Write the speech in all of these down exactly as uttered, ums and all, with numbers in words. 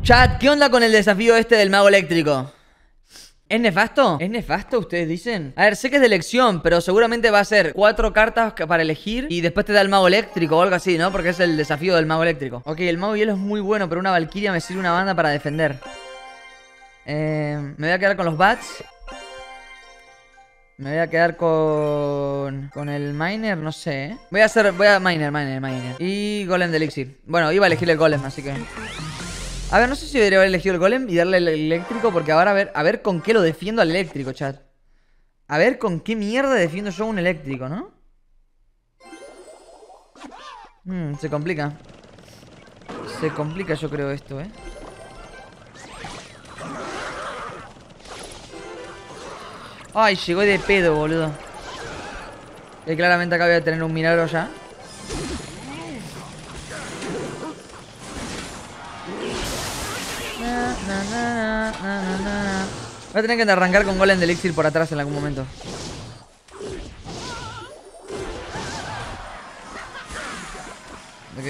Chat, ¿qué onda con el desafío este del mago eléctrico? ¿Es nefasto? ¿Es nefasto, ustedes dicen? A ver, sé que es de elección, pero seguramente va a ser cuatro cartas para elegir y después te da el mago eléctrico o algo así, ¿no? Porque es el desafío del mago eléctrico. Ok, el mago hielo es muy bueno, pero una valquiria me sirve una banda para defender. Eh, me voy a quedar con los bats. Me voy a quedar con... Con el miner, no sé, ¿eh? Voy a hacer... Voy a... Miner, miner, miner. Y golem de elixir. Bueno, iba a elegir el golem, así que... A ver, no sé si debería haber elegido el golem y darle el eléctrico, porque ahora a ver, a ver con qué lo defiendo al eléctrico, chat. A ver con qué mierda defiendo yo un eléctrico, ¿no? Hmm, se complica. Se complica, yo creo, esto, ¿eh? Ay, llegó de pedo, boludo. Que claramente acá voy a tener un milagro ya. Na, na, na, na, na, na. Voy a tener que arrancar con golem de elixir por atrás en algún momento. Ok.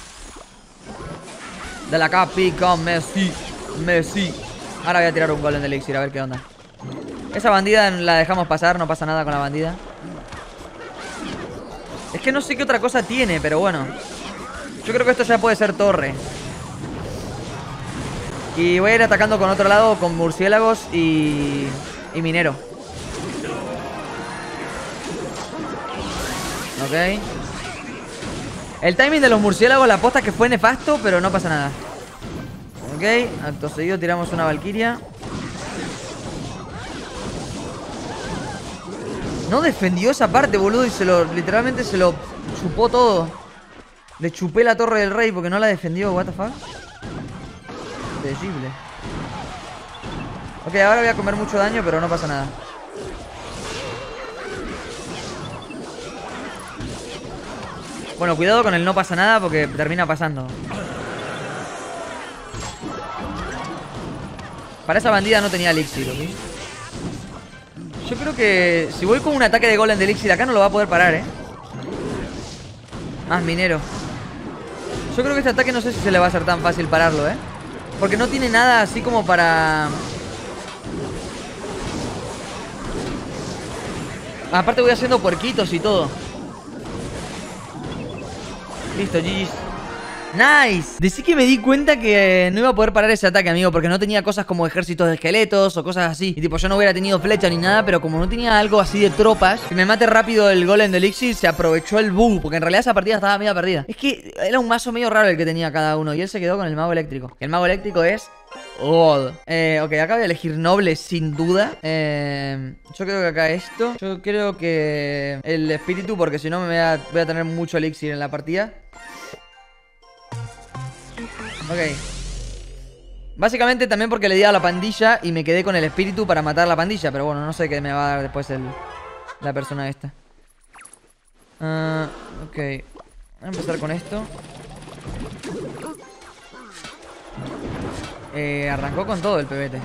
De la acá, pica, Messi. Messi. Ahora voy a tirar un golem de elixir, a ver qué onda. Esa bandida la dejamos pasar, no pasa nada con la bandida. Es que no sé qué otra cosa tiene, pero bueno. Yo creo que esto ya puede ser torre. Y voy a ir atacando con otro lado, con murciélagos y... y minero. Ok. El timing de los murciélagos, la posta es que fue nefasto, pero no pasa nada. Ok, acto seguido tiramos una valquiria. No defendió esa parte, boludo, y se lo... literalmente se lo chupó todo. Le chupé la torre del rey porque no la defendió, what the fuck. Terrible. Ok, ahora voy a comer mucho daño, pero no pasa nada. Bueno, cuidado con el no pasa nada porque termina pasando. Para esa bandida no tenía elixir, ¿ok? Yo creo que si voy con un ataque de golem de elixir acá no lo va a poder parar, ¿eh? Más minero. Yo creo que este ataque no sé si se le va a hacer tan fácil pararlo, ¿eh? Porque no tiene nada así como para... Aparte voy haciendo puerquitos y todo. Listo, G G's. ¡Nice! Decí que me di cuenta que no iba a poder parar ese ataque, amigo, porque no tenía cosas como ejércitos de esqueletos o cosas así. Y tipo, yo no hubiera tenido flecha ni nada, pero como no tenía algo así de tropas, que me mate rápido el golem de elixir, se aprovechó el bug, porque en realidad esa partida estaba media perdida. Es que era un mazo medio raro el que tenía cada uno, y él se quedó con el mago eléctrico. El mago eléctrico es... God. Eh, ok, acá voy a elegir noble sin duda. Eh, yo creo que acá esto. Yo creo que el espíritu, porque si no me voy a, voy a tener mucho elixir en la partida. Ok. Básicamente también porque le di a la pandilla y me quedé con el espíritu para matar a la pandilla. Pero bueno, no sé qué me va a dar después el, la persona esta. uh, Ok. Voy a empezar con esto. Eh, arrancó con todo el pebete.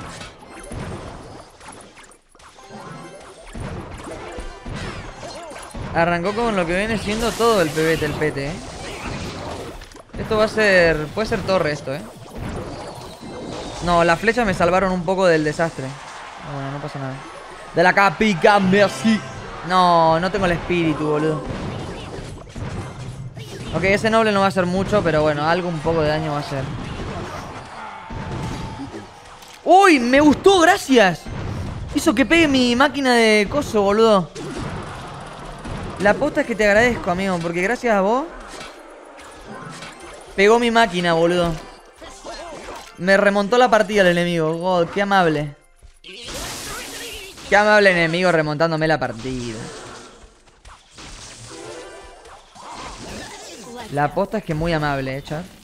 Arrancó con lo que viene siendo todo el pebete, el pete, eh. Esto va a ser... puede ser torre esto, eh. No, las flechas me salvaron un poco del desastre. Bueno, no pasa nada. De la capica, merci. No, no tengo el espíritu, boludo. Ok, ese noble no va a hacer mucho, pero bueno, algo un poco de daño va a hacer. ¡Uy! ¡Me gustó! ¡Gracias! Hizo que pegue mi máquina de coso, boludo. La posta es que te agradezco, amigo, porque gracias a vos pegó mi máquina, boludo. Me remontó la partida el enemigo. God, qué amable. Qué amable enemigo remontándome la partida. La posta es que muy amable, eh, chat.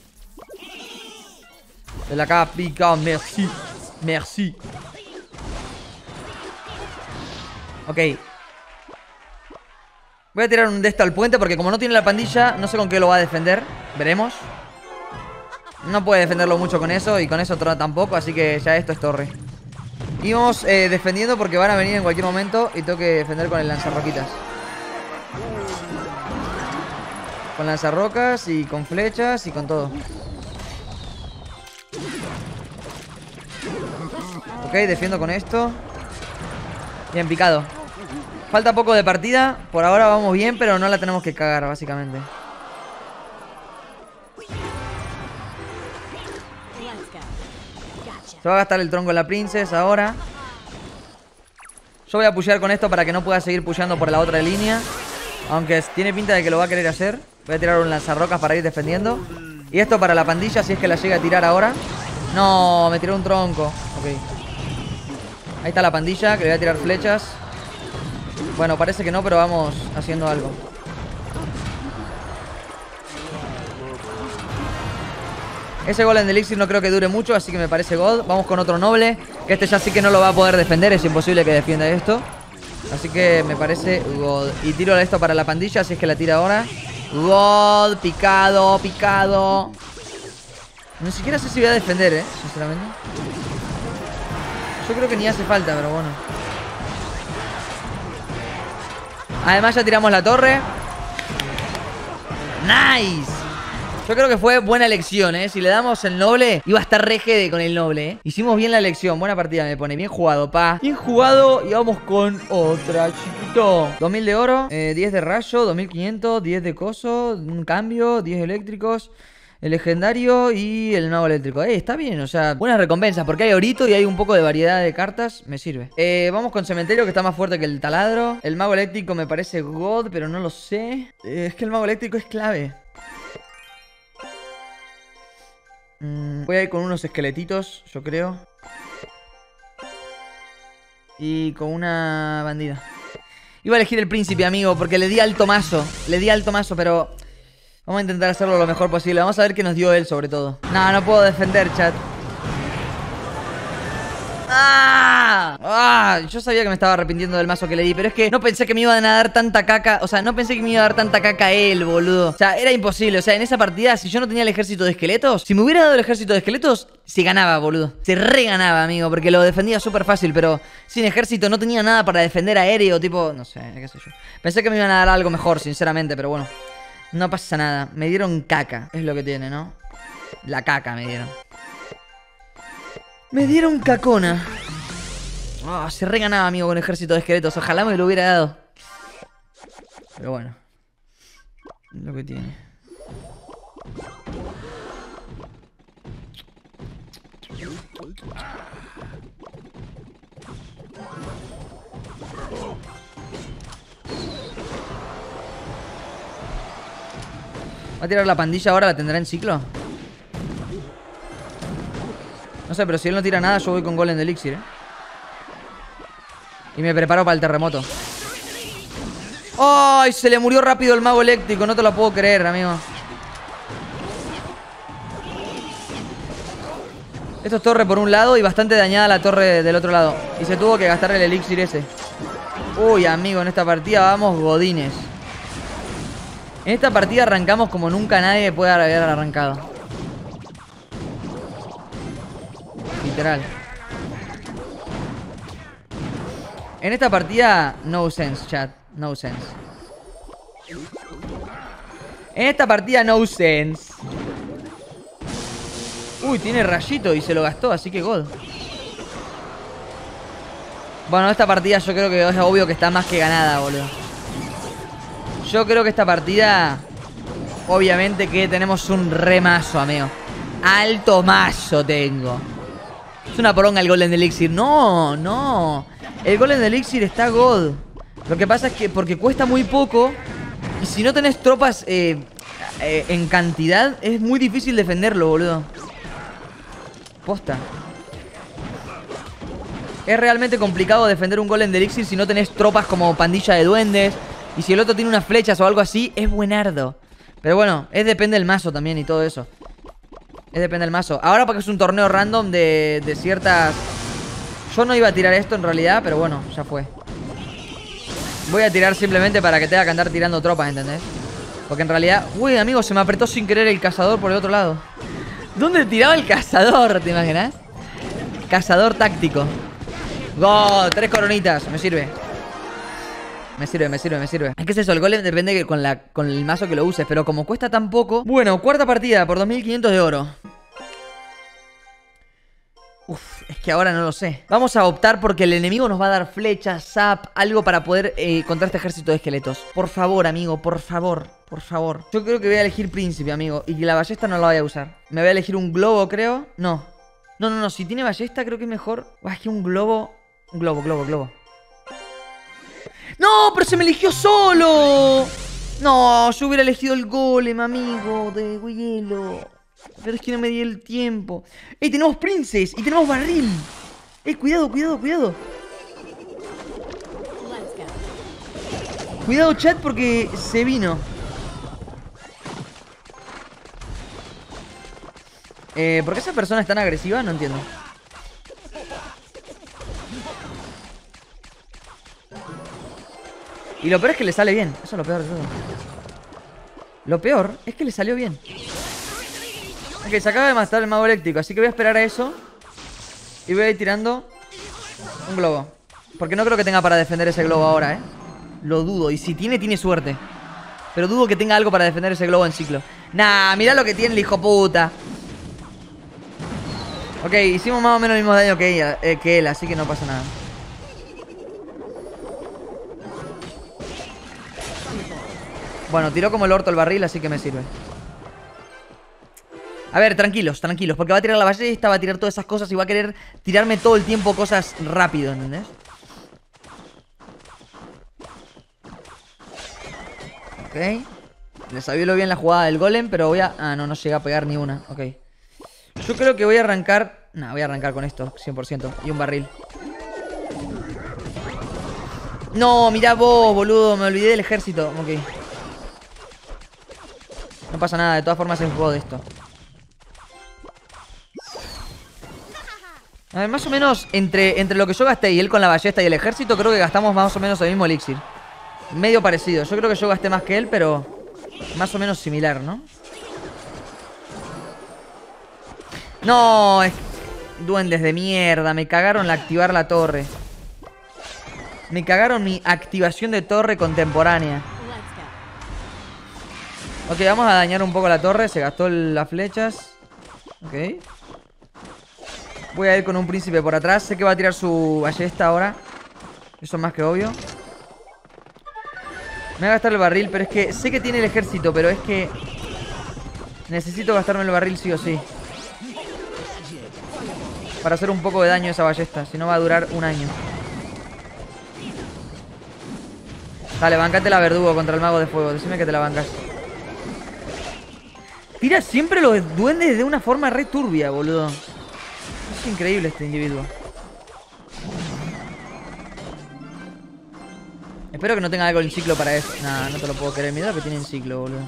De la capica, merci. Merci. Ok. Voy a tirar un de esto al puente porque como no tiene la pandilla, no sé con qué lo va a defender. Veremos. No puede defenderlo mucho con eso y con eso tampoco, así que ya esto es torre. Y vamos eh, defendiendo porque van a venir en cualquier momento y tengo que defender con el lanzarroquitas. Con lanzarrocas y con flechas y con todo. Ok, defiendo con esto. Bien, picado. Falta poco de partida. Por ahora vamos bien, pero no la tenemos que cagar, básicamente. Se va a gastar el tronco en la princess ahora. Yo voy a pushear con esto para que no pueda seguir pusheando por la otra línea. Aunque tiene pinta de que lo va a querer hacer. Voy a tirar un lanzarrocas para ir defendiendo. Y esto para la pandilla, si es que la llega a tirar ahora. No, me tiró un tronco. Ok. Ahí está la pandilla, que le voy a tirar flechas. Bueno, parece que no, pero vamos haciendo algo. Ese golem de elixir no creo que dure mucho, así que me parece God. Vamos con otro noble, que este ya sí que no lo va a poder defender. Es imposible que defienda esto. Así que me parece God. Y tiro esto para la pandilla, si es que la tira ahora. God, picado, picado. Ni siquiera sé si voy a defender, eh, sinceramente. Yo creo que ni hace falta, pero bueno. Además ya tiramos la torre. ¡Nice! Yo creo que fue buena elección, ¿eh? Si le damos el noble, iba a estar re jede con el noble, ¿eh? Hicimos bien la elección. Buena partida me pone. Bien jugado, pa. Bien jugado. Y vamos con otra, chiquito. dos mil de oro, eh, diez de rayo, dos mil quinientos, diez de coso, un cambio, diez eléctricos, el legendario y el mago eléctrico. Eh, está bien, o sea, buenas recompensas. Porque hay orito y hay un poco de variedad de cartas. Me sirve. Eh, vamos con cementerio, que está más fuerte que el taladro. El mago eléctrico me parece God, pero no lo sé. Eh, es que el mago eléctrico es clave. Mm, voy a ir con unos esqueletitos, yo creo. Y con una bandida. Iba a elegir el príncipe, amigo, porque le di alto mazo. Le di alto mazo, pero vamos a intentar hacerlo lo mejor posible. Vamos a ver qué nos dio él, sobre todo. No, no puedo defender, chat. ¡Ah! ¡Ah! Yo sabía que me estaba arrepintiendo del mazo que le di, pero es que no pensé que me iban a dar tanta caca. O sea, no pensé que me iba a dar tanta caca a él, boludo. O sea, era imposible. O sea, en esa partida, si yo no tenía el ejército de esqueletos, si me hubiera dado el ejército de esqueletos, se ganaba, boludo. Se reganaba, amigo, porque lo defendía súper fácil. Pero sin ejército no tenía nada para defender aéreo, tipo, no sé, qué sé yo. Pensé que me iban a dar algo mejor, sinceramente, pero bueno. No pasa nada. Me dieron caca, es lo que tiene, ¿no? La caca me dieron. Me dieron cacona. Oh, se reganaba, amigo, con ejército de esqueletos. Ojalá me lo hubiera dado. Pero bueno, lo que tiene. ¿Va a tirar la pandilla ahora? ¿La tendrá en ciclo? No sé, pero si él no tira nada, yo voy con golem de elixir, ¿eh? Y me preparo para el terremoto. ¡Ay! Se le murió rápido el mago eléctrico. No te lo puedo creer, amigo. Esto es torre por un lado y bastante dañada la torre del otro lado. Y se tuvo que gastar el elixir ese. Uy, amigo, en esta partida vamos godines. En esta partida arrancamos como nunca nadie puede haber arrancado. Literal. En esta partida, no sense, chat. No sense. En esta partida, no sense. Uy, tiene rayito y se lo gastó, así que God. Bueno, esta partida yo creo que es obvio que está más que ganada, boludo. Yo creo que esta partida, obviamente que tenemos un re mazo, amigo. Alto mazo tengo. Es una poronga el golem de elixir. No, no. El golem de elixir está God. Lo que pasa es que porque cuesta muy poco. Y si no tenés tropas eh, eh, en cantidad, es muy difícil defenderlo, boludo. Posta. Es realmente complicado defender un golem de elixir si no tenés tropas como pandilla de duendes. Y si el otro tiene unas flechas o algo así, es buenardo. Pero bueno, es depende del mazo también y todo eso. Es depende del mazo. Ahora porque es un torneo random de, de ciertas... Yo no iba a tirar esto en realidad, pero bueno, ya fue. Voy a tirar simplemente para que tenga que andar tirando tropas, ¿entendés? Porque en realidad... Uy, amigo, se me apretó sin querer el cazador por el otro lado. ¿Dónde tiraba el cazador? ¿Te imaginas? Cazador táctico. ¡Go! Tres coronitas, me sirve. Me sirve, me sirve, me sirve. Es que es eso, el golem depende que con, la, con el mazo que lo uses. Pero como cuesta tan poco... Bueno, cuarta partida por dos mil quinientos de oro. Uf, es que ahora no lo sé. Vamos a optar porque el enemigo nos va a dar flechas, zap, algo para poder eh, contra este ejército de esqueletos. Por favor, amigo, por favor, por favor. Yo creo que voy a elegir príncipe, amigo. Y que la ballesta no la voy a usar. Me voy a elegir un globo, creo. No. No, no, no. Si tiene ballesta, creo que es mejor. Ah, es que un globo. Un globo, globo, globo. ¡No! ¡Pero se me eligió solo! No, yo hubiera elegido el golem, amigo, de hielo. Pero es que no me di el tiempo. ¡Ey, tenemos princes! ¡Y tenemos barril! ¡Ey, cuidado, cuidado, cuidado! Cuidado, chat, porque se vino. Eh, ¿por qué esa persona es tan agresiva? No entiendo. Y lo peor es que le sale bien. Eso es lo peor de todo. Lo peor es que le salió bien. Ok, se acaba de matar el mago eléctrico, así que voy a esperar a eso. Y voy a ir tirando un globo. Porque no creo que tenga para defender ese globo ahora, ¿eh? Lo dudo. Y si tiene, tiene suerte. Pero dudo que tenga algo para defender ese globo en ciclo. Nah, mirá lo que tiene el hijo puta. Ok, hicimos más o menos el mismo daño que, ella, eh, que él, así que no pasa nada. Bueno, tiró como el orto el barril, así que me sirve. A ver, tranquilos, tranquilos. Porque va a tirar la ballesta, va a tirar todas esas cosas y va a querer tirarme todo el tiempo cosas rápido, ¿entendés? Ok. Le salió bien la jugada del golem, pero voy a... Ah, no, no llega a pegar ni una. Ok. Yo creo que voy a arrancar... No, voy a arrancar con esto, cien por ciento. Y un barril. No, mirá vos, boludo. Me olvidé del ejército. Ok. No pasa nada, de todas formas es un juego de esto. A ver, más o menos entre, entre lo que yo gasté y él con la ballesta y el ejército, creo que gastamos más o menos el mismo elixir. Medio parecido. Yo creo que yo gasté más que él, pero más o menos similar, ¿no? No, es... duendes de mierda. Me cagaron la activar la torre. Me cagaron mi activación de torre contemporánea. Ok, vamos a dañar un poco la torre. Se gastó las flechas. Ok. Voy a ir con un príncipe por atrás. Sé que va a tirar su ballesta ahora. Eso es más que obvio. Me voy a gastar el barril, pero es que sé que tiene el ejército, pero es que necesito gastarme el barril sí o sí. Para hacer un poco de daño a esa ballesta. Si no va a durar un año. Dale, bancate la verdugo contra el mago de fuego. Decime que te la bancas. Tira siempre los duendes de una forma re turbia, boludo. Es increíble este individuo. Espero que no tenga algo en ciclo para eso. Nah, no te lo puedo creer. Mira lo que tiene en ciclo, boludo.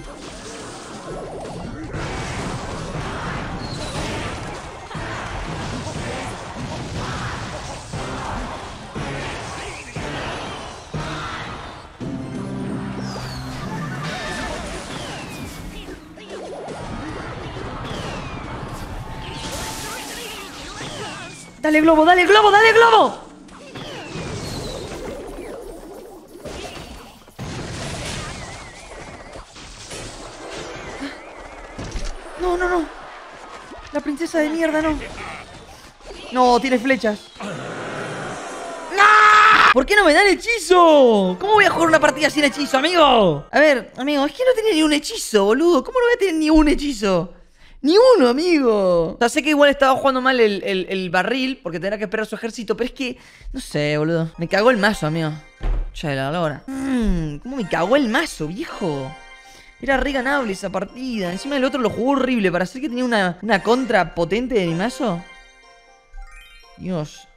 ¡Dale globo, dale globo, dale globo! No, no, no. La princesa de mierda, no. No, tiene flechas. ¡No! ¿Por qué no me dan hechizo? ¿Cómo voy a jugar una partida sin hechizo, amigo? A ver, amigo, es que no tenía ni un hechizo, boludo. ¿Cómo no voy a tener ni un hechizo? Ni uno, amigo. O sea, sé que igual estaba jugando mal el, el, el barril, porque tendrá que esperar su ejército. Pero es que, no sé, boludo. Me cagó el mazo, amigo. Ya de la lora. Mmm, ¿cómo me cagó el mazo, viejo? Era re ganable esa partida. Encima el otro lo jugó horrible. Para hacer que tenía una, una contra potente de mi mazo. Dios.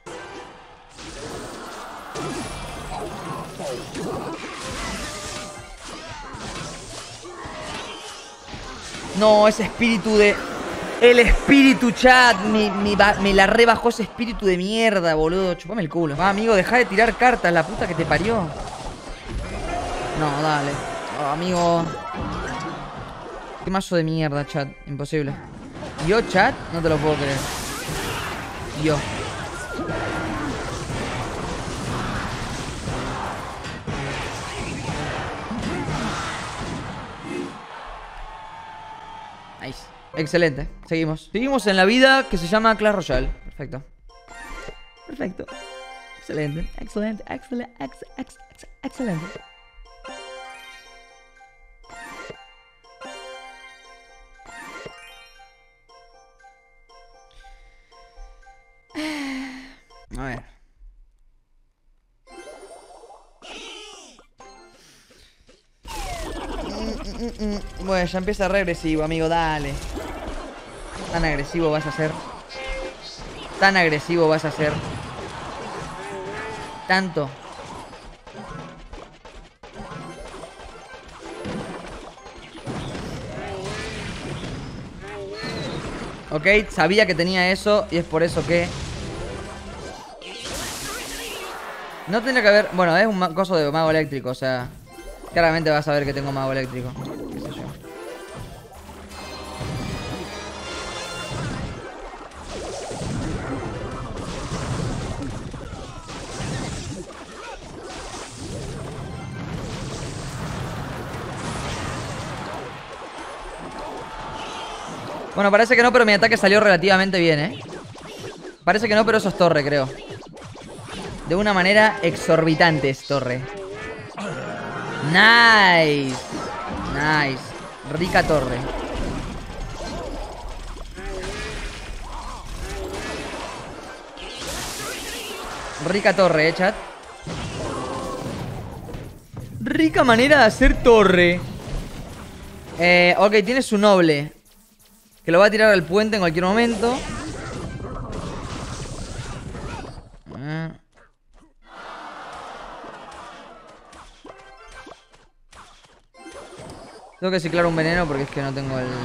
No, ese espíritu de... El espíritu, chat. Me, me, me la rebajó ese espíritu de mierda, boludo. Chupame el culo. Va, amigo, deja de tirar cartas. La puta que te parió. No, dale. Oh, amigo. Qué mazo de mierda, chat. Imposible. Yo, chat, no te lo puedo creer. Yo. Nice. Excelente. Seguimos. Seguimos en la vida que se llama Clash Royale. Perfecto. Perfecto. Excelente, excelente, excelente, ex, ex, ex, excelente. A ver. Bueno, ya empieza regresivo, amigo, dale. Tan agresivo vas a ser. Tan agresivo vas a ser. Tanto. Ok, sabía que tenía eso y es por eso que... No tendría que haber... Bueno, es un coso de mago eléctrico, o sea... Claramente vas a ver que tengo mago eléctrico. ¿Qué sé yo? Bueno, parece que no, pero mi ataque salió relativamente bien, ¿eh? Parece que no, pero eso es torre, creo. De una manera exorbitante es torre. Nice. Nice. Rica torre. Rica torre, eh, chat. Rica manera de hacer torre. Eh, ok, tiene su noble, que lo va a tirar al puente en cualquier momento. Ah. Tengo que ciclar un veneno porque es que no tengo el...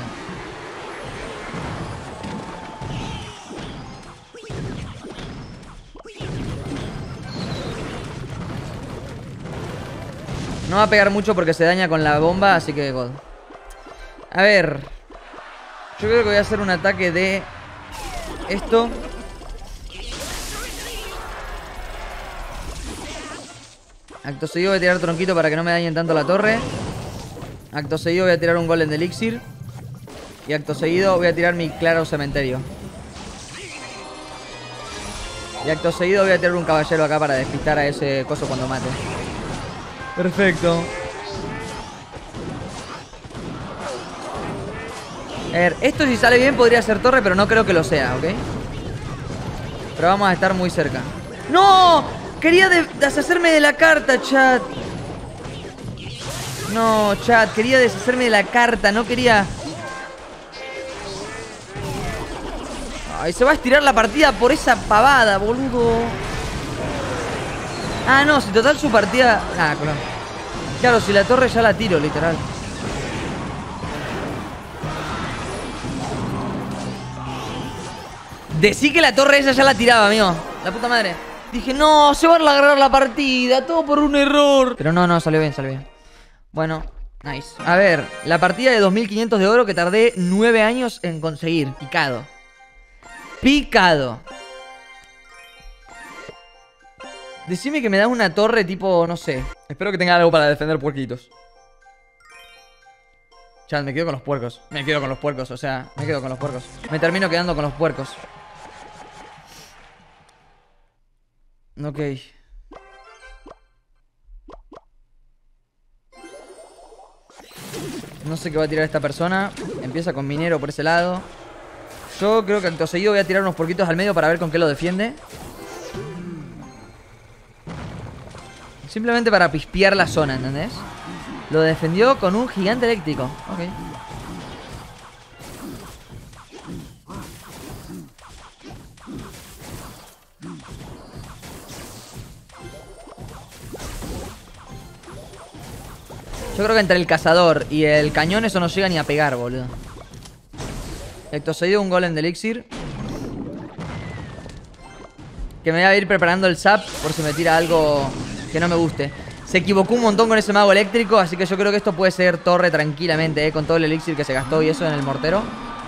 No va a pegar mucho porque se daña con la bomba, así que God. A ver. Yo creo que voy a hacer un ataque de... Esto. Acto seguido voy a tirar tronquito para que no me dañen tanto la torre. Acto seguido voy a tirar un golem de elixir. Y acto seguido voy a tirar mi claro cementerio. Y acto seguido voy a tirar un caballero acá para despistar a ese coso cuando mate. Perfecto. A ver, esto si sale bien podría ser torre, pero no creo que lo sea, ¿ok? Pero vamos a estar muy cerca. ¡No! Quería de deshacerme de la carta, chat. No, chat, quería deshacerme de la carta, no quería... Ay, se va a estirar la partida por esa pavada, boludo. Ah, no, si total su partida... Ah, claro. Claro, si la torre ya la tiro, literal. Decí que la torre esa ya la tiraba, amigo. La puta madre. Dije, no, se va a alargar la partida, todo por un error. Pero no, no, salió bien, salió bien. Bueno, nice. A ver, la partida de dos mil quinientos de oro que tardé nueve años en conseguir. Picado. Picado. Decime que me das una torre tipo, no sé. Espero que tenga algo para defender puerquitos. Chat, me quedo con los puercos. Me quedo con los puercos, o sea, me quedo con los puercos. Me termino quedando con los puercos. Ok. No sé qué va a tirar esta persona. Empieza con minero por ese lado. Yo creo que acto seguido voy a tirar unos porquitos al medio para ver con qué lo defiende. Simplemente para pispear la zona, ¿entendés? Lo defendió con un gigante eléctrico. Ok. Yo creo que entre el cazador y el cañón eso no llega ni a pegar, boludo. Acto seguido un golem de elixir. Que me voy a ir preparando el zap por si me tira algo que no me guste. Se equivocó un montón con ese mago eléctrico, así que yo creo que esto puede ser torre tranquilamente, eh, con todo el elixir que se gastó y eso en el mortero.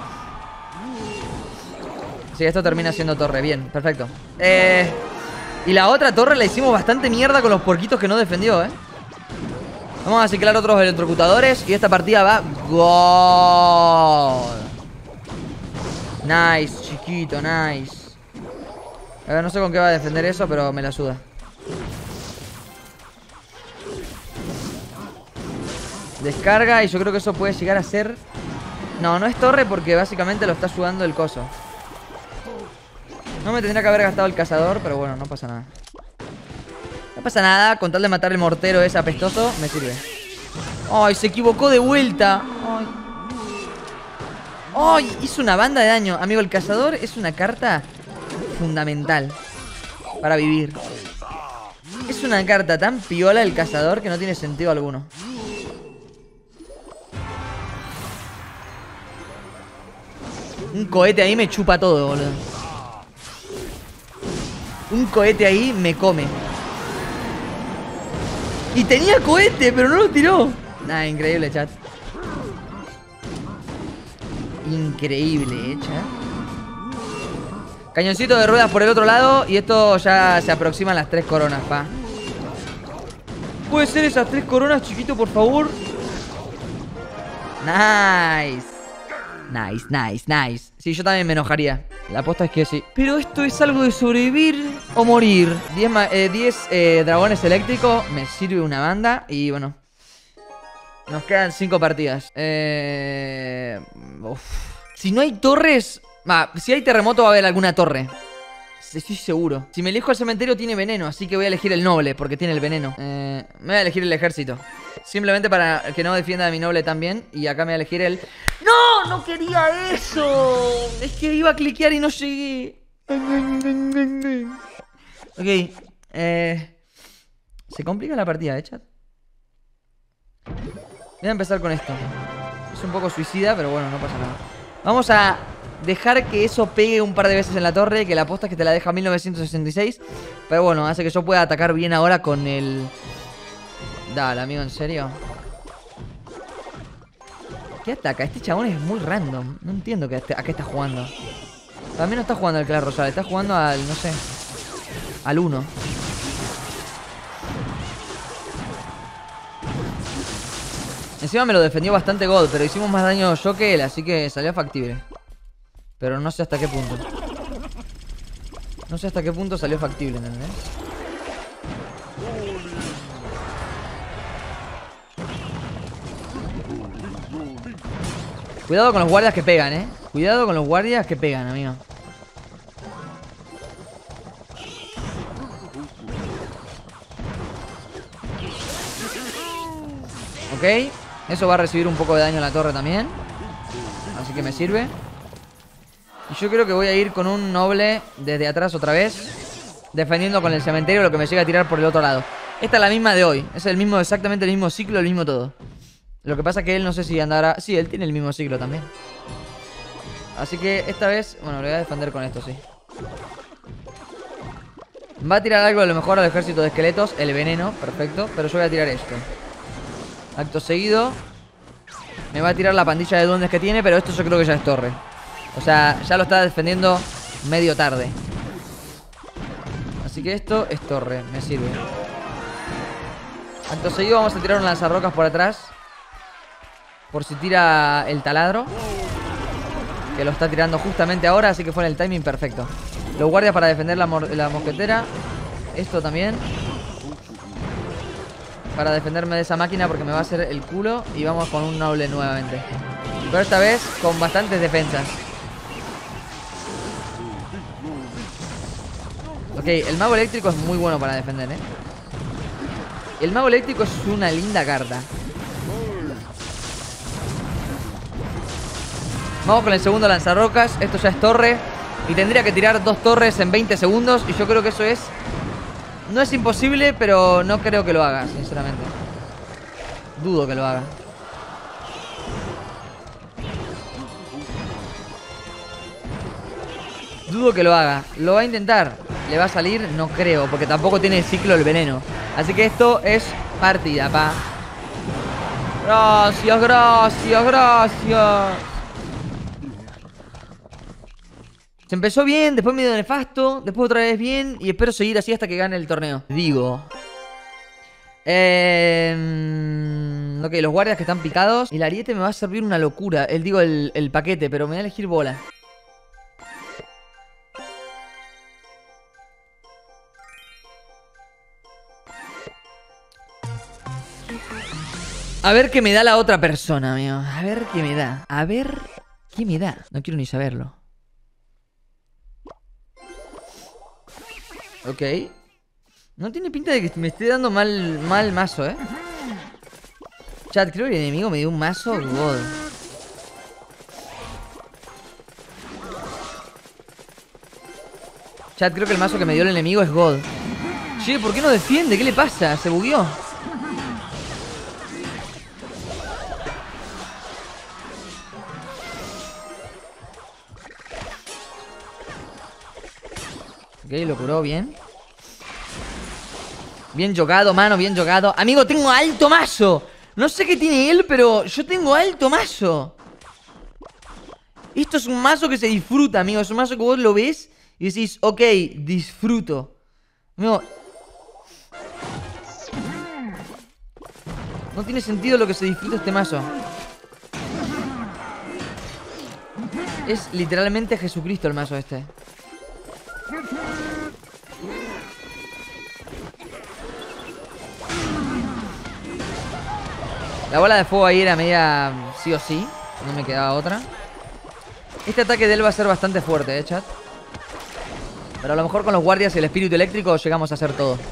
Sí, esto termina siendo torre, bien, perfecto. Eh, y la otra torre la hicimos bastante mierda con los porquitos que no defendió, eh. Vamos a ciclar otros electrocutadores y esta partida va... ¡Gol! Nice, chiquito, nice. A ver, no sé con qué va a defender eso, pero me la suda. Descarga y yo creo que eso puede llegar a ser... No, no es torre porque básicamente lo está ayudando el coso. No me tendría que haber gastado el cazador, pero bueno, no pasa nada. No pasa nada, con tal de matar el mortero ese apestoso, me sirve. ¡Ay, se equivocó de vuelta! ¡Ay! ¡Ay! Hizo una banda de daño. Amigo, el cazador es una carta fundamental para vivir. Es una carta tan piola el cazador que no tiene sentido alguno. Un cohete ahí me chupa todo, boludo. Un cohete ahí me come. Y tenía cohete, pero no lo tiró. Nah, increíble, chat. Increíble, eh, chat. Cañoncito de ruedas por el otro lado. Y esto ya se aproximan las tres coronas, pa. ¿Puede ser esas tres coronas, chiquito, por favor? Nice. Nice, nice, nice. Sí, yo también me enojaría. La aposta es que sí. Pero esto es algo de sobrevivir o morir. diez eh, dragones eléctricos. Me sirve una banda. Y bueno, nos quedan cinco partidas. Eh... Uf. Si no hay torres... Ah, si hay terremoto va a haber alguna torre. Estoy seguro. Si me elijo el cementerio tiene veneno, así que voy a elegir el noble porque tiene el veneno. Eh, me voy a elegir el ejército. Simplemente para que no defienda a mi noble también. Y acá me voy a elegir el... ¡No! ¡No quería eso! Es que iba a cliquear y no llegué. Ok. Eh, se complica la partida, ¿eh, chat? Voy a empezar con esto. Es un poco suicida, pero bueno, no pasa nada. Vamos a... dejar que eso pegue un par de veces en la torre. Que la aposta es que te la deja mil novecientos sesenta y seis. Pero bueno, hace que yo pueda atacar bien ahora con el... Dale, amigo, ¿en serio? ¿Qué ataca? Este chabón es muy random. No entiendo que este, a qué está jugando. También no está jugando al Clash Royale. Está jugando al, no sé, al uno. Encima me lo defendió bastante God, pero hicimos más daño yo que él, así que salió factible. Pero no sé hasta qué punto. No sé hasta qué punto salió factible, ¿entendés? Cuidado con los guardias que pegan, eh. Cuidado con los guardias que pegan, amigo. Ok. Eso va a recibir un poco de daño en la torre también. Así que me sirve. Y yo creo que voy a ir con un noble desde atrás otra vez, defendiendo con el cementerio lo que me llega a tirar por el otro lado. Esta es la misma de hoy. Es el mismo, exactamente el mismo ciclo, el mismo todo. Lo que pasa es que él no sé si andará... Sí, él tiene el mismo ciclo también. Así que esta vez... Bueno, lo voy a defender con esto, sí. Va a tirar algo a lo mejor al ejército de esqueletos. El veneno, perfecto. Pero yo voy a tirar esto. Acto seguido me va a tirar la pandilla de duendes que tiene. Pero esto yo creo que ya es torre. O sea, ya lo está defendiendo medio tarde. Así que esto es torre, me sirve. Acto seguido vamos a tirar un lanzarrocas por atrás, por si tira el taladro, que lo está tirando justamente ahora, así que fue en el timing perfecto. Los guardias para defender la, la mosquetera. Esto también, para defenderme de esa máquina porque me va a hacer el culo. Y vamos con un noble nuevamente, pero esta vez con bastantes defensas. Ok, el mago eléctrico es muy bueno para defender, ¿eh? El mago eléctrico es una linda carta. Vamos con el segundo lanzarrocas. Esto ya es torre. Y tendría que tirar dos torres en veinte segundos. Y yo creo que eso es... No es imposible, pero no creo que lo haga, sinceramente. Dudo que lo haga. Dudo que lo haga. Lo va a intentar. ¿Le va a salir? No creo, porque tampoco tiene el ciclo del veneno. Así que esto es partida, pa. Gracias, gracias, gracias. Se empezó bien, después medio nefasto, después otra vez bien. Y espero seguir así hasta que gane el torneo. Digo. Eh... Ok, los guardias que están picados. El ariete me va a servir una locura. El, digo, el, el paquete, pero me voy a elegir bola. A ver qué me da la otra persona, amigo. A ver qué me da. A ver qué me da. No quiero ni saberlo. Ok. No tiene pinta de que me esté dando mal, mal mazo, ¿eh? Chat, creo que el enemigo me dio un mazo God. Chat, creo que el mazo que me dio el enemigo es God. Che, ¿por qué no defiende? ¿Qué le pasa? ¿Se bugueó? Ok, lo curó bien. Bien jugado, mano, bien jugado. Amigo, tengo alto mazo. No sé qué tiene él, pero yo tengo alto mazo. Esto es un mazo que se disfruta, amigo. Es un mazo que vos lo ves y decís, ok, disfruto. Amigo, no tiene sentido lo que se disfruta este mazo. Es literalmente Jesucristo el mazo este. La bola de fuego ahí era media sí o sí. No me quedaba otra. Este ataque de él va a ser bastante fuerte, eh, chat. Pero a lo mejor con los guardias y el espíritu eléctrico llegamos a hacer todo.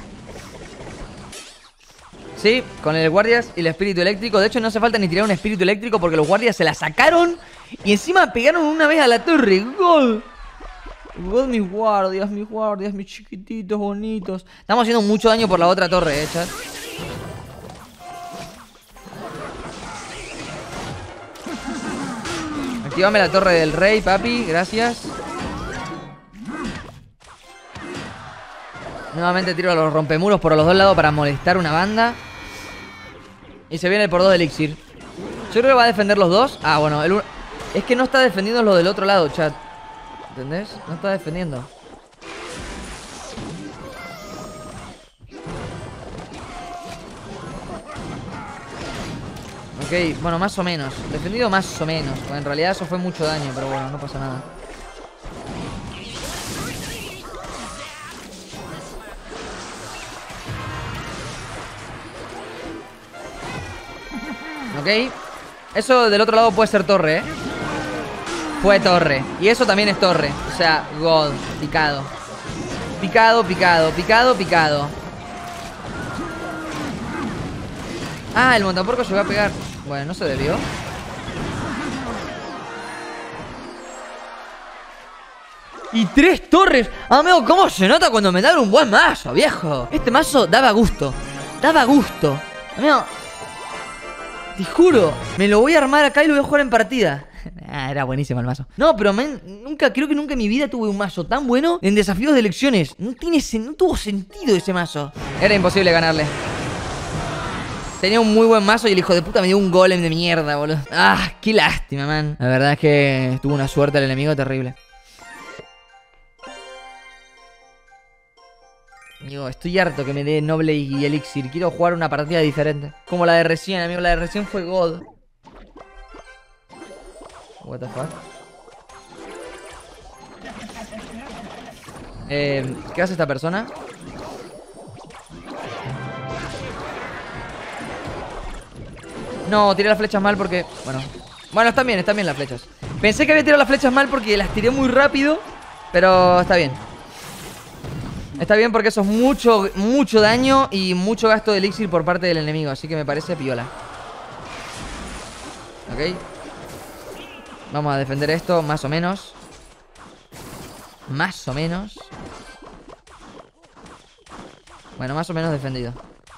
Sí, con el guardias y el espíritu eléctrico. De hecho no hace falta ni tirar un espíritu eléctrico porque los guardias se la sacaron y encima pegaron una vez a la torre. ¡Gol! ¡Gol, mis guardias, mis guardias, mis chiquititos bonitos! Estamos haciendo mucho daño por la otra torre, eh, chat. Activame la torre del rey, papi, gracias. Nuevamente tiro a los rompemuros por los dos lados para molestar una banda. Y se viene el por dos de elixir. Yo creo que va a defender los dos. Ah, bueno, el... es que no está defendiendo lo del otro lado, chat. ¿Entendés? No está defendiendo. Ok, bueno, más o menos. Defendido más o menos. Bueno, en realidad eso fue mucho daño, pero bueno, no pasa nada. Ok. Eso del otro lado puede ser torre, ¿eh? Fue torre. Y eso también es torre. O sea, God. Picado. Picado, picado, picado, picado. Ah, el montaporco llegó a pegar. Bueno, no se debió. Y tres torres. Amigo, ¿cómo se nota cuando me dan un buen mazo, viejo? Este mazo daba gusto. Daba gusto. Amigo, te juro, me lo voy a armar acá y lo voy a jugar en partida. Ah, era buenísimo el mazo. No, pero man, nunca, creo que nunca en mi vida tuve un mazo tan bueno en desafíos de elecciones. No tiene, no tuvo sentido ese mazo. Era imposible ganarle. Tenía un muy buen mazo y el hijo de puta me dio un golem de mierda, boludo. Ah, qué lástima, man. La verdad es que tuvo una suerte el enemigo terrible. Amigo, estoy harto que me dé noble y elixir. Quiero jugar una partida diferente. Como la de recién, amigo. La de recién fue God. What the fuck. Eh, ¿qué hace esta persona? No, tiré las flechas mal porque... Bueno, bueno, están bien, están bien las flechas. Pensé que había tirado las flechas mal porque las tiré muy rápido. Pero está bien. Está bien porque eso es mucho, mucho daño y mucho gasto de elixir por parte del enemigo. Así que me parece piola. Ok. Vamos a defender esto, más o menos. Más o menos. Bueno, más o menos defendido.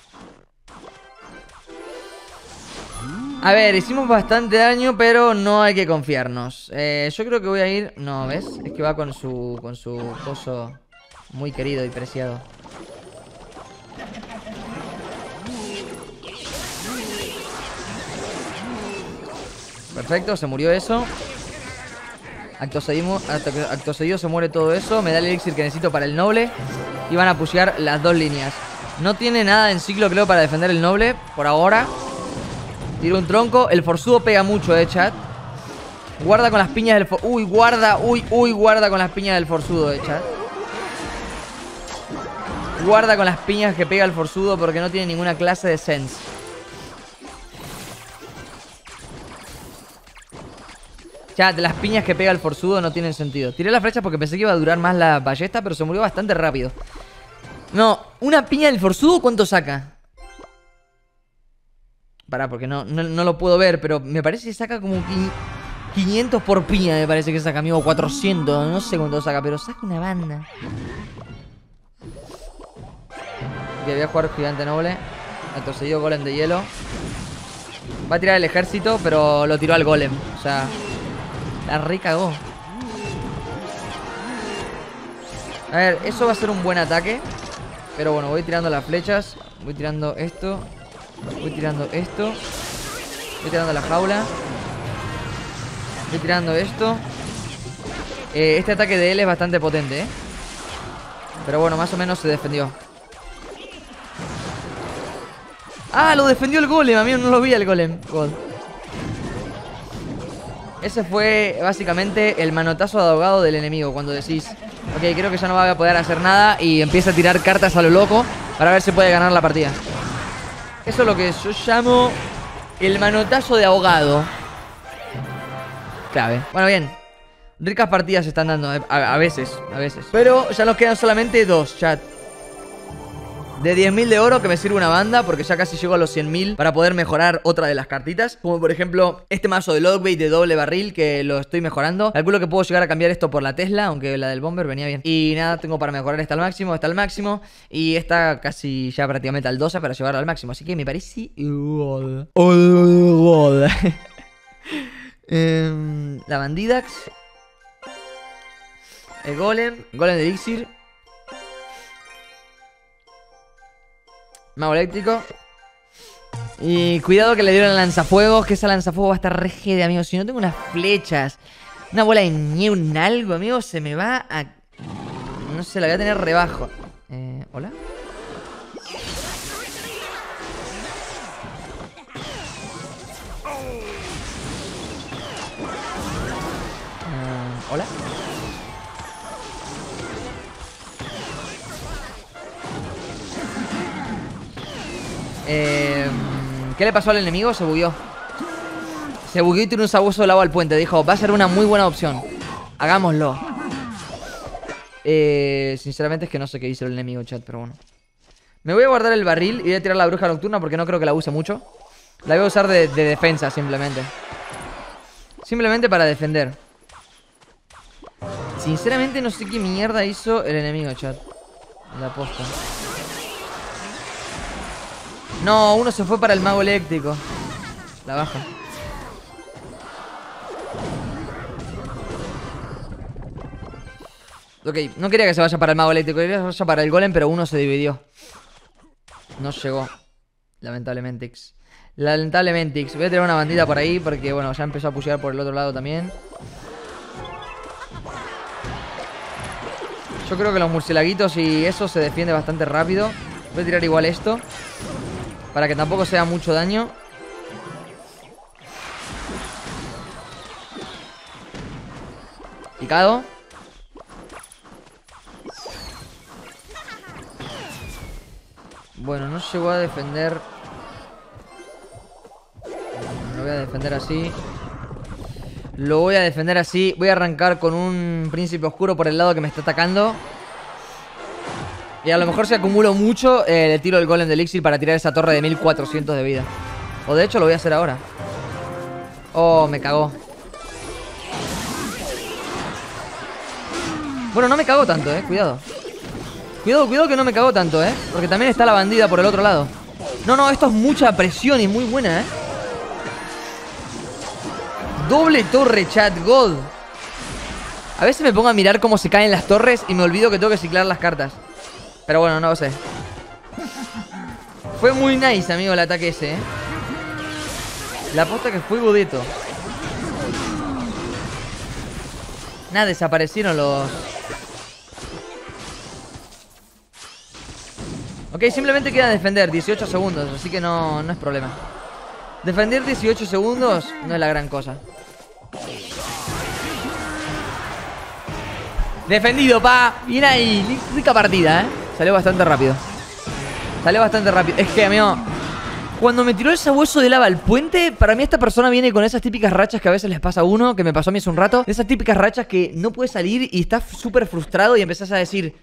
A ver, hicimos bastante daño, pero no hay que confiarnos. eh, Yo creo que voy a ir... No, ¿ves? Es que va con su... Con su coso muy querido y preciado. Perfecto, se murió eso. Acto seguido, acto seguido se muere todo eso. Me da el elixir que necesito para el noble. Y van a pushear las dos líneas. No tiene nada en ciclo, creo, para defender el noble por ahora. Tiro un tronco. El forzudo pega mucho, eh, chat. Guarda con las piñas del... Uy, guarda, uy, uy, guarda con las piñas del forzudo, eh, chat. Guarda con las piñas que pega el forzudo porque no tiene ninguna clase de sense. Chat, las piñas que pega el forzudo no tienen sentido. Tiré las flechas porque pensé que iba a durar más la ballesta, pero se murió bastante rápido. No, una piña del forzudo, ¿cuánto saca? Pará, porque no, no, no lo puedo ver, pero me parece que saca como quinientos por piña, me parece que saca, amigo, cuatrocientos, no sé cuánto saca, pero saca una banda. Que voy a jugar gigante noble. Retrocedido golem de hielo. Va a tirar el ejército, pero lo tiró al golem. O sea, la recagó. A ver, eso va a ser un buen ataque. Pero bueno, voy tirando las flechas. Voy tirando esto. Voy tirando esto. Voy tirando la jaula. Voy tirando esto. eh, Este ataque de él es bastante potente, ¿eh? Pero bueno, más o menos se defendió. Ah, lo defendió el golem, amigo, no lo vi el golem. God. Ese fue básicamente el manotazo de ahogado del enemigo. Cuando decís, ok, creo que ya no va a poder hacer nada, y empieza a tirar cartas a lo loco para ver si puede ganar la partida. Eso es lo que yo llamo el manotazo de ahogado. Clave. Bueno, bien. Ricas partidas se están dando, a, a veces, a veces. Pero ya nos quedan solamente dos, chat. De diez mil de oro, que me sirve una banda, porque ya casi llego a los cien mil para poder mejorar otra de las cartitas. Como por ejemplo este mazo de Logbait de doble barril, que lo estoy mejorando. Calculo que puedo llegar a cambiar esto por la Tesla, aunque la del Bomber venía bien. Y nada, tengo para mejorar esta al máximo, esta al máximo, y esta casi ya prácticamente al doce para llevarla al máximo. Así que me parece... God. God. eh, la Bandidax. El Golem. Golem de Elixir. Mago eléctrico. Y cuidado que le dieron el lanzafuegos, que esa lanzafuegos va a estar re de, amigo. Si no tengo unas flechas, una bola de nieve, un algo, amigo, se me va a... No sé, la voy a tener rebajo. Eh, ¿Hola? Uh, ¿Hola? Eh, ¿Qué le pasó al enemigo? Se bugueó. Se bugueó y tiró un sabueso de lava al puente. Dijo, va a ser una muy buena opción. Hagámoslo. eh, Sinceramente es que no sé qué hizo el enemigo, chat, pero bueno. Me voy a guardar el barril y voy a tirar la bruja nocturna porque no creo que la use mucho. La voy a usar de, de defensa simplemente. Simplemente para defender. Sinceramente no sé qué mierda hizo el enemigo, chat. La posta. No, uno se fue para el mago eléctrico. La baja. Ok, no quería que se vaya para el mago eléctrico, quería que se vaya para el golem, pero uno se dividió. No llegó. Lamentablemente. Lamentablemente. Voy a tirar una bandita por ahí porque, bueno, ya empezó a pushear por el otro lado también. Yo creo que los murcielaguitos y eso se defiende bastante rápido. Voy a tirar igual esto para que tampoco sea mucho daño. Picado. Bueno, no llegó a defender. Lo voy a defender así. Lo voy a defender así. Voy a arrancar con un príncipe oscuro por el lado que me está atacando. Y a lo mejor si acumulo mucho, eh, le tiro el golem de elixir para tirar esa torre de mil cuatrocientos de vida. O de hecho lo voy a hacer ahora. Oh, me cagó. Bueno, no me cagó tanto, eh, cuidado. Cuidado, cuidado que no me cagó tanto, eh. Porque también está la bandida por el otro lado. No, no, esto es mucha presión y muy buena, eh. Doble torre, chat, God. A veces me pongo a mirar cómo se caen las torres y me olvido que tengo que ciclar las cartas. Pero bueno, no lo sé. Fue muy nice, amigo, el ataque ese, ¿eh? La posta que fue godito. Nada, desaparecieron los... Ok, simplemente queda defender dieciocho segundos, así que no, no es problema. Defender dieciocho segundos no es la gran cosa. Defendido, pa. Bien ahí, rica partida, ¿eh? Salió bastante rápido. Salió bastante rápido. Es que, amigo, Cuando me tiró el sabueso de lava al puente, para mí esta persona viene con esas típicas rachas que a veces les pasa a uno, que me pasó a mí hace un rato. Esas típicas rachas que no puedes salir y estás súper frustrado y empezás a decir...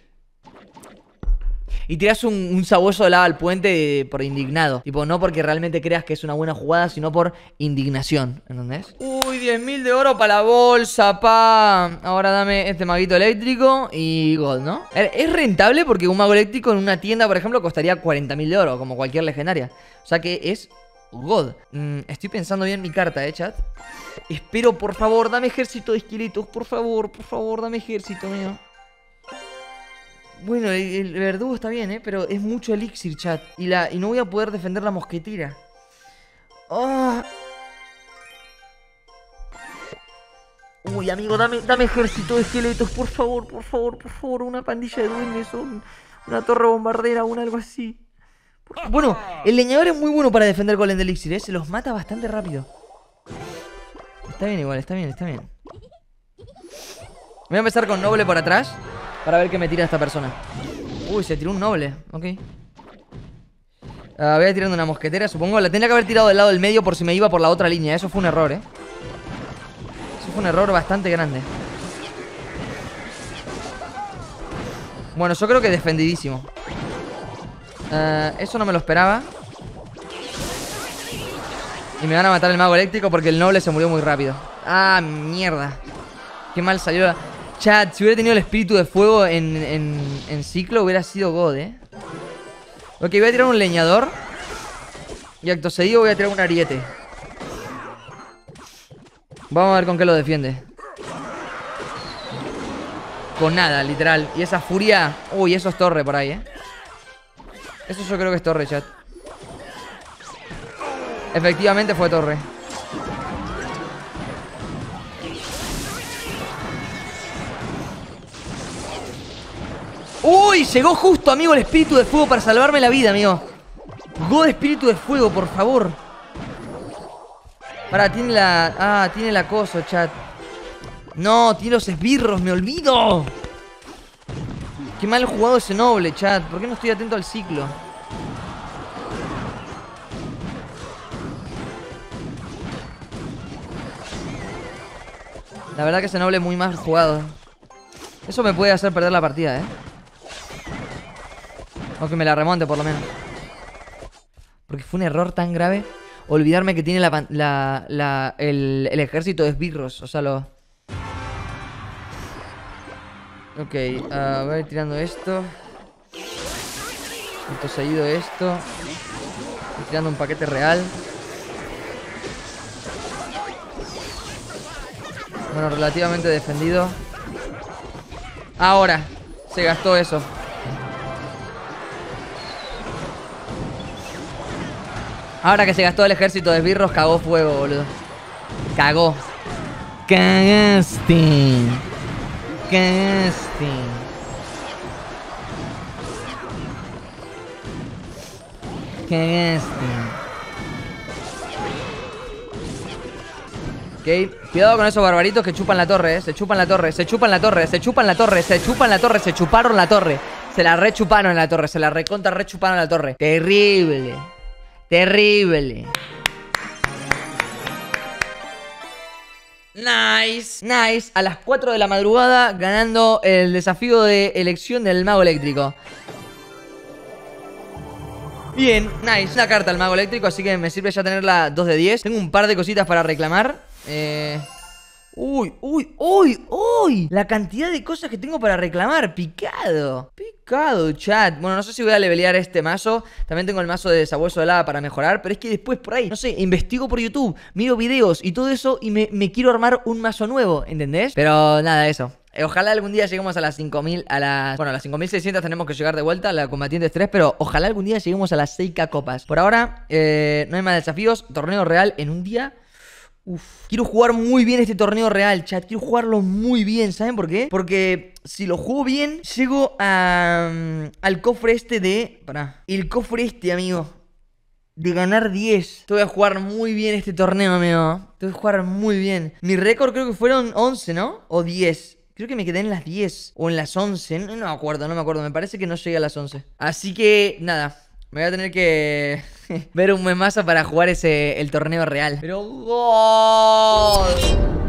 Y tirás un, un sabueso de lava al puente por indignado. Tipo, no porque realmente creas que es una buena jugada, sino por indignación, ¿entendés? Uy, diez mil de oro para la bolsa, pa. Ahora dame este maguito eléctrico y gold, ¿no? Es rentable porque un mago eléctrico en una tienda, por ejemplo, costaría cuarenta mil de oro, como cualquier legendaria. O sea que es god. mm, Estoy pensando bien mi carta, eh, chat. Espero, por favor, dame ejército de esqueletos. Por favor, por favor, dame ejército, mío. Bueno, el, el verdugo está bien, ¿eh? Pero es mucho elixir, chat. Y, la, y no voy a poder defender la mosquetera. Oh. Uy, amigo, dame, dame ejército de esqueletos, por favor, por favor, por favor. Una pandilla de duendes, un, una torre bombardera, un algo así. Bueno, el leñador es muy bueno para defender golem de elixir, ¿eh? Se los mata bastante rápido. Está bien igual, está bien, está bien. Voy a empezar con noble por atrás para ver qué me tira esta persona. Uy, se tiró un noble, ok. uh, Voy a tirando una mosquetera, supongo. La tendría que haber tirado del lado del medio por si me iba por la otra línea. Eso fue un error, eh. Eso fue un error bastante grande. Bueno, yo creo que defendidísimo. uh, Eso no me lo esperaba. Y me van a matar el mago eléctrico porque el noble se murió muy rápido. Ah, mierda. Qué mal salió la... Chat, si hubiera tenido el espíritu de fuego en, en, en ciclo, hubiera sido god, eh. Ok, voy a tirar un leñador. Y acto seguido voy a tirar un ariete. Vamos a ver con qué lo defiende. Con nada, literal. Y esa furia... Uy, eso es torre por ahí, eh. Eso yo creo que es torre, chat. Efectivamente fue torre. Uy, llegó justo, amigo, el espíritu de fuego para salvarme la vida, amigo. God espíritu de fuego, por favor. Pará, tiene la... Ah, tiene la cosa, chat. No, tiene los esbirros, me olvido. Qué mal jugado ese noble, chat. ¿Por qué no estoy atento al ciclo? La verdad que ese noble es muy mal jugado. Eso me puede hacer perder la partida, eh. O que me la remonte por lo menos. Porque fue un error tan grave olvidarme que tiene la, la, la, el, el ejército de esbirros. O sea, lo... Ok, uh, voy a ir tirando esto. Esto seguido esto. Estoy tirando un paquete real. Bueno, relativamente defendido. Ahora se gastó eso. Ahora que se gastó el ejército de esbirros, cagó fuego, boludo. Cagó. Cagaste. Cagaste. Cagaste. Ok, cuidado con esos barbaritos que chupan la torre, eh. Se chupan la torre, se chupan la torre, se chupan la torre, se chupan la torre, se chuparon la torre. Se la rechuparon en la torre, se la recontra rechuparon en la torre. Terrible. Terrible. Nice, nice. A las cuatro de la madrugada ganando el desafío de elección del mago eléctrico. Bien, nice. Una carta al mago eléctrico, así que me sirve ya tenerla dos de diez. Tengo un par de cositas para reclamar. Eh... Uy, uy, uy, uy. La cantidad de cosas que tengo para reclamar. Picado. Picado, chat. Bueno, no sé si voy a levelear este mazo. También tengo el mazo de sabueso de lava para mejorar. Pero es que después por ahí, no sé, investigo por YouTube, miro videos y todo eso y me, me quiero armar un mazo nuevo, ¿entendés? Pero nada, eso. Ojalá algún día lleguemos a las cinco mil, a las... Bueno, a las cinco mil seiscientos tenemos que llegar de vuelta a la Combatientes tres, pero ojalá algún día lleguemos a las seis K copas. Por ahora, eh, no hay más desafíos. Torneo real en un día. Uf. Quiero jugar muy bien este torneo real, chat. Quiero jugarlo muy bien, ¿saben por qué? Porque si lo juego bien, llego a, um, al cofre este de... Pará. El cofre este, amigo, de ganar diez. Te voy a jugar muy bien este torneo, amigo. Te voy a jugar muy bien. Mi récord creo que fueron once, ¿no? O diez. Creo que me quedé en las diez o en las once. No, no me acuerdo, no me acuerdo. Me parece que no llegué a las once. Así que, nada. Me voy a tener que ver un memazo para jugar ese el torneo real. Pero... ¡gol!